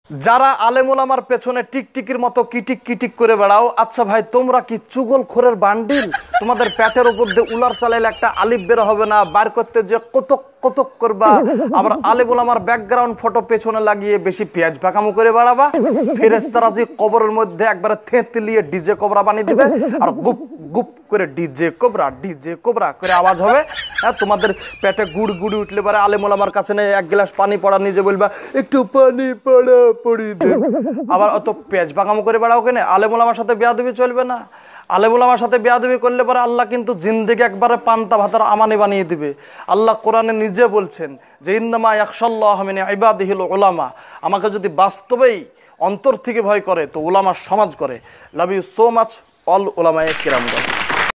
যারা আলেম ওলামার পেছনে টিকটিকির মতো কিটিক কিটিক করে বেড়াও, আচ্ছা ভাই তোমরা কি চুগলখোরের বান্ডিল? তোমাদের পেটের উপর দিয়ে উলার চালাইলে একটা আলিফ বের হবে না, বার করতে যে কতক কতক করবা, আবার আলেম ওলামার ব্যাকগ্রাউন্ড ফটো পেছনে লাগিয়ে বেশি পেঁয়াজ পাকামো করে বেড়াবা। ফেরেশতারা যে কবরের মধ্যে একবারে থেঁতলিয়ে ডিজে কোবরা বানিয়ে দিবে, আর গুপ গুপ করে ডিজে কোবরা করে আওয়াজ হবে। হ্যাঁ, তোমাদের পেটে গুড় গুড়ি উঠলে পারে আলেম ওলামার কাছে নেই, এক গ্লাস পানি পড়া নিজে বলবা একটু পানি পড়া পড়ি দে, আবার অত পেঁয়াজ পাকামো করে বেড়াও কেন? আলেম ওলামার সাথে বেয়াদবি চলবে না। আলেম ওলামার সাথে বেয়াদবি করলে পরে আল্লাহ কিন্তু জিন্দেগি একবারে পান্তা ভাতার আমানি বানিয়ে দিবে। আল্লাহ কোরআনে নিজে বলছেন যে ইন্নামা ইয়াখশাল্লাহ মিন ইবাদিহিল উলামা। আমাকে যদি বাস্তবেই অন্তর থেকে ভয় করে তো উলামা সমাজ করে। Love you so much all উলামায়ে কিরাম।